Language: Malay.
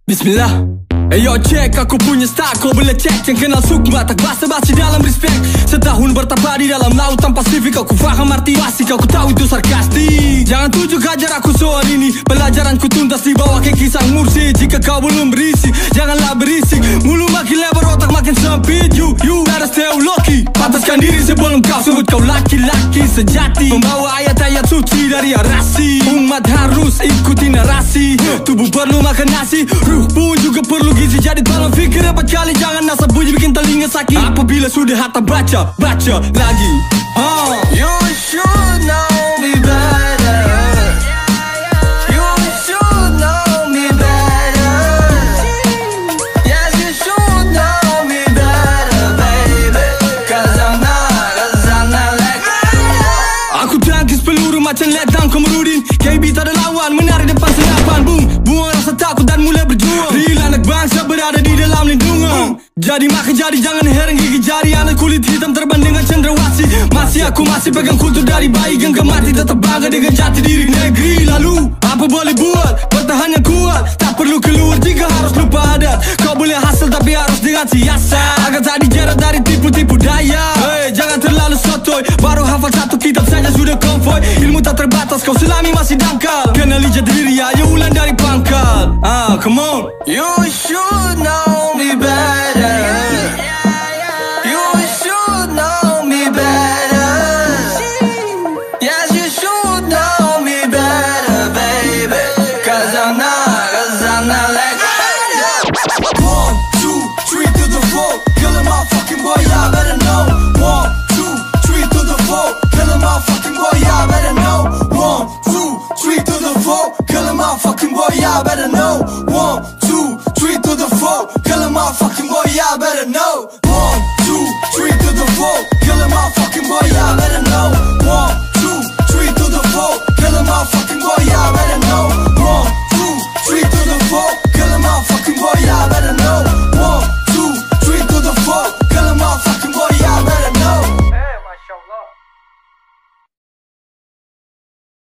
Bismillah. Yo cek, aku punya style, kau boleh cek. Yang kenal sukma, tak basa-basi dalam respect. Setahun bertapa di dalam lautan Pasifik, aku faham arti pasti, kau tahu itu sarkastik. Jangan tujuk ajar aku soal ini, pelajaranku tuntas di bawah kaki sang mursi. Jika kau belum berisi, janganlah berisik. Mulu makin lebar, otak makin sempit. You better stay low-key. Pantaskan diri sebelum kau sebut kau laki-laki sejati, membawa ayat-ayat suci dari arasi. Umat harus ikuti narasi. Tubuh perlu makan nasi, ruh pun juga perlu gizi. Jadi tolong fikir 4 kali, jangan asal bunyi bikin telinga sakit. Apabila sudah hatta baca lagi. You should know me better. You should know me better. Yes, you should know me better, baby. Cause I'm not like Aku tangkis peluru macam letang Komarudin. KB tak ada lawan, menari depan senapan. Boom, buang rasa takut dan mulai berjuang. Real anak bangsa berada di dalam lindungan. Jadi maka jadi, jangan herang gigi jari. Anak kulit hitam terbang dengan cendrawasih. Aku masih pegang kultur dari bayi. Genggam mati tetap bangga dengan jati diri negeri. Lalu apa boleh buat, bertahan yang kuat. Tak perlu keluar jika harus lupa adat. Kau boleh hasil tapi harus dengan siasat, agar tak dijerat dari tipu-tipu daya. Hey, jangan terlalu sotoy, baru hafal satu kitab saja sudah konvoy. Ilmu tak terbatas, kau selami masih dangkal. Kenali jati diri, ayo ulang dari pangkal. Come on. you should